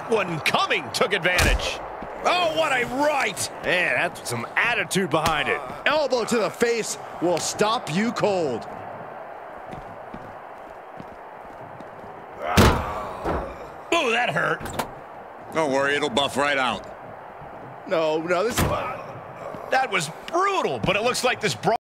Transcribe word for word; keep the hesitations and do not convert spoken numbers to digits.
that one coming, took advantage. Oh, what a right! Man, that's some attitude behind it. Elbow to the face will stop you cold. Ooh, that hurt. Don't worry, it'll buff right out. No, no, this... That was brutal, but it looks like this bra